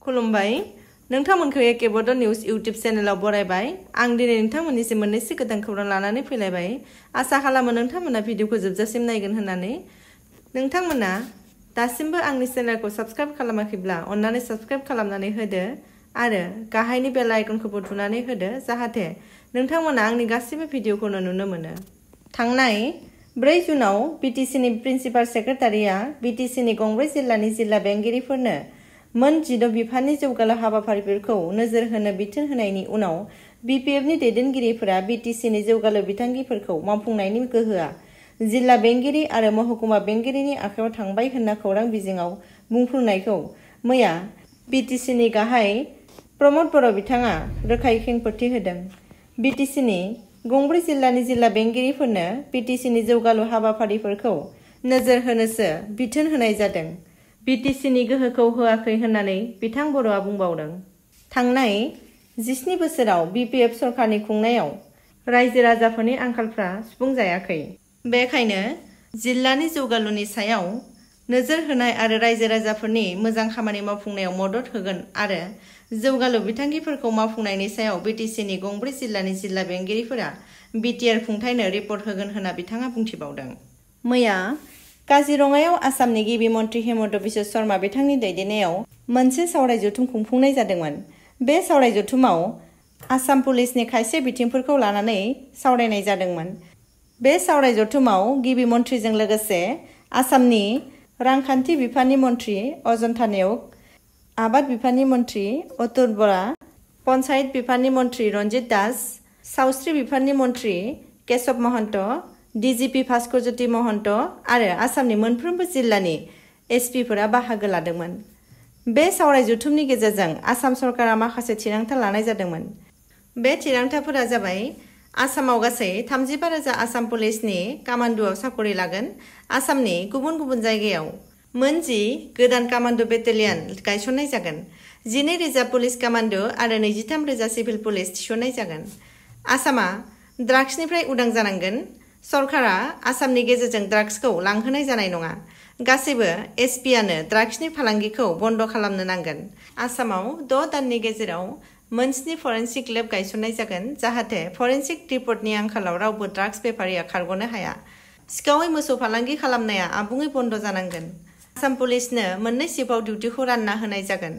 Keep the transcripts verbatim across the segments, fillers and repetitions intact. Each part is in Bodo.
खुलुमबाय नोंथांमोनखौ एके बड' निउज इउट्यूब चेनेलाव बरायबाय आं दिनै नोंथांमोननिसिम मोननैसो गोदान खौरां लानानै फैलायबाय आसा खालामो नोंथांमोना भिडिअखौ जोबजासिम नायगोन होननानै नोंथांमोना दासिमबो आंनि चेनेलखौ साबस्क्राइब खालामाखैब्ला अन्नानै साबस्क्राइब खालामनानै होदो आरो गाहायनि बेल आइकनखौबो थुनानै होदो जाहाथे नोंथांमोना आंनि गासिबो भिडिअखौनो नुनो मोनो थांनाय ब्रै जुनाव बिटिसिनि प्रिन्सिपाल सेक्रेटारिया बिटिसिनि गंब्रै जिल्लानि जिल्ला बेंगिरिफोरनो मोन जिद' बिफाननि जौगालु हाबाफारिफोरखौ नोजोर होनो बिथोन होनायनि उनाव बिपिएफनि दैदेनगिरिफोरा बिटिसिनि जौगालु बिथांखिफोरखौ मावफुंनायनि गोहोआ जिल्ला बेंगिरि आरो महकुमा बेंगिरिनि आखायाव थांबाय होनना खौरां बिजोङाव बुंफुरनायखौ मैया बिटिसिनि गाहाय प्रमद बर' बिथाङा रोखायै खेंफोरथि होदों। बिटिसिनि गंब्रै जिल्लानि जिल्ला बेंगिरिफोरनो बिटिसिनि जौगालु हाबाफारिफोरखौ नोजोर होनोसो बिथोन होनाय जादों। बिटिसिनि गोहोखौ होआखै होननानै बिथां बर'आ बुंबावदों। थांनाय जिस्नि बोसोराव बिपिएफ सरकारनि खुंनायाव रायजो राजाफोरनि आंखालफ्रा सुफुंजायाखै। बेखायनो जिल्लानि जौगालुनि सायाव नोजोर होनाय आरो रायजो राजाफोरनि मोजां खामानि मावफुंनायाव मदद होगोन आरो जौगालु बिथांखिफोरखौ मावफुंनायनि सायाव बिटिसिनि गंब्रै जिल्लानि जिल्ला बेंगिरिफोरा बिटिआर खुंथायनो रिपर्ट होगोन होनना बिथाङा बुंथिबावदों। मैया काजिरङायाव आसामनि गिबि मन्त्रि हेमन्त बिश्व शर्मा बिथांनि दैदेननायाव मोनसे सावराय जथुम खुंफुंनाय जादोंमोन। बे सावराय जथुमाव आसाम पुलिसनि खायसे बिथिंफोरखौ लानानै सावरायनाय जादोंमोन। बे सावराय जथुमाव गिबि मन्थ्रिजों लोगोसे आसामनि रांखान्थि बिफाननि मन्त्रि अजन्ता नेउग, आबाद बिफाननि मन्त्रि अतुल बरा, पन्चायत बिफाननि मन्त्रि रन्जित दास, सावस्रि बिफाननि मन्त्रि केशव महन्त, डिजिपि भास्कर ज्योति महन्त आरो आसामनि मोनफ्रोमबो जिल्लानि एसपिफोरा बाहागो लादोंमोन। बे सावराय जथुमनि गेजेरजों आसाम सरकारा माखासे थिरांथा लानाय जादोंमोन। बे थिरांथाफोरा जाबाय आसामाव गासै थामजिबा रोजा आसाम पुलिसनि कामान्डुआव साकरि लागोन। आसामनि गुबुन गुबुन जायगायाव मोन जि गोदान कामान्डु बेटेलियन गायसननाय जागोन। जिनै रोजा पुलिस कामान्डु आरो नैजिथाम रोजा सिभिल पुलिस थिसननाय जागोन। आसामा ड्राग्सनिफ्राय उदां जानांगोन। सरकारा आसामनि गेजेरजों ड्राग्सखौ लांहोनाय जानाय नङा। गासैबो एसपिआनो ड्राग्सनि फालांगिखौ बन्द खालामनो नांगोन। आसामाव द' दाननि गेजेराव मोनस्नि फरेन्सिक लेब गायसननाय जागोन जाहाथे फरेन्सिक रिपर्टनि आंखालाव रावबो ड्राग्स बेफारिया खारग'नो हाया। सिखावै मोसौ फालांगि खालामनाया आबुङै बन्द जानांगोन। आसाम पुलिसनो मोननै शिफ्टआव डिउटिखौ रानना होनाय जागोन।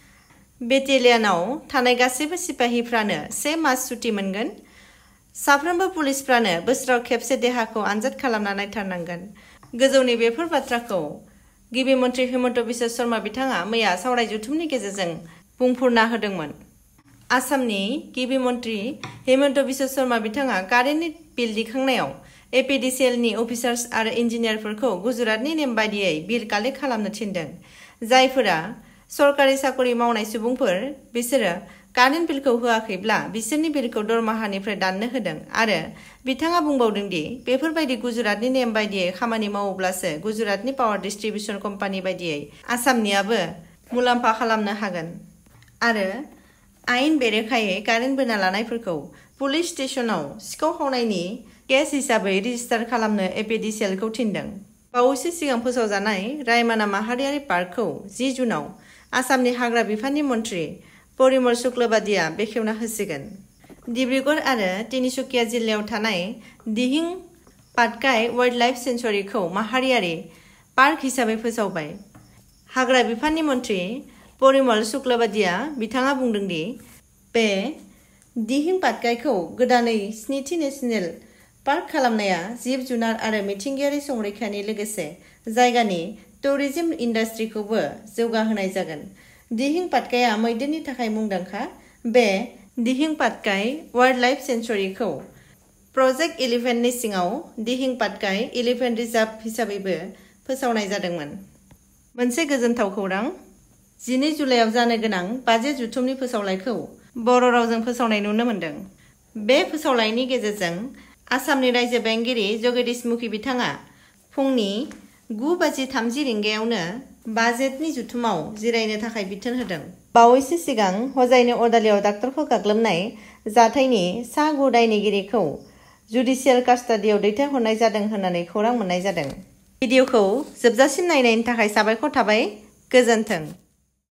बेटेलियनाव थानाय गासैबो सिपाहिफ्रानो से मास सुटि मोनगोन। साफ्रोमबो पुलिसफ्रानो बोसोराव खेबसे देहाखौ आनजाद खालामना नायथारनांगोन। गोजौनि बेफोर बाथ्राखौ गिबि मन्त्रि हेमन्त बिश्व शर्मा बिथाङा मैया सावराय जथुमनि गेजेरजों बुंफुरना होदोंमोन। आसामनि गिबि मन्त्रि हेमन्त बिश्व शर्मा बिथाङा कारेन्टनि बिल दिखांनायाव एपिडिसिएलनि अफिसार्स आरो इन्जिनियारफोरखौ गुजरातनि नेम बायदियै बिल कालेक्ट खालामनो थिनदों। जायफोरा सरकारि साकरि मावनाय सुबुंफोर बिसोरो कारेन्ट बिलखौ होआखैब्ला बिसोरनि बिलखौ दरमाहानिफ्राय दाननो होदों आरो बिथाङा बुंबावदों दि बेफोरबायदि गुजरातनि नेम बायदियै खामानि मावोब्लासो गुजरातनि पावार डिस्ट्रिबिउसन कम्पानि बायदियै आसामनियाबो मुलाम्फा खालामनो हागोन आरो आयेन बेरेखायै कारेन्ट बोना लानायफोरखौ पुलिस स्टेशनाव सिखाव खावनायनि केस हिसाबै रेजिस्टार खालामनो एपिडिसिएलखौ थिनदों। बावैसो सिगां फोसावजानाय रायमाना माहारियारि पार्कखौ जि जुनाव आसामनि हाग्रा बिफाननि मन्त्रि परिमल शुक्लबादिया बेखेवना होसिगोन। डिब्रुगड़ आरो तिनिसुकिया जिल्लायाव थानाय दिहिं पाटकाई वाइल्ड लाइफ सेंचुरीखौ माहारियारि पार्क हिसाबै फोसावबाय। हाग्रा बिफाननि मन्त्रि परिमल शुक्लबादिया बिथाङा बुंदों दि बे दिहिं पाटकाईखौ गोदानै स्निथि नेशनेल पार्क खालामनाया जिब जुनार आरो मिथिंगायारि संरैखानि लोगोसे जायगानि टुरिज्म इन्डास्ट्रिखौबो जौगाहोनाय जागोन। दिहिं पाटकाईआ मैदेरनि थाखाय मुंदांखा। बे दिहिं पाटकाई वाइल्ड लाइफ सेंचुरीखौ प्रजेक्ट एलिफेन्टनि सिङाव दिहिं पाटकाई एलिफेन्ट रिजार्भ हिसाबैबो फोसावनाय जादोंमोन। मोनसे गोजोनथाव खौरां जिनै जुलाइआव जानो गोनां बाजेट जथुमनि फोसावलायखौ बर' रावजों फोसावनाय नुनो मोन्दों। बे फोसावलायनि गेजेरजों आसामनि रायजो बेंगिरि जगदीश मुखी बिथाङा फुंनि गु बाजि थामजि रिंगायावनो बाजेटनि जथुमाव जिरायनो थाखाय बिथोन होदों। बावैसो सिगां हजाइनि अदालियाव डाक्टरखौ गाग्लोबनाय जाथायनि सा गु दायनिगिरिखौ जुडिसियेल कास्टडियाव दैथायहरनाय जादों होननानै खौरां मोननाय जादों। भिडिअखौ जोबजासिम नायनायनि थाखाय साबायखर थाबाय। गोजोन्थों।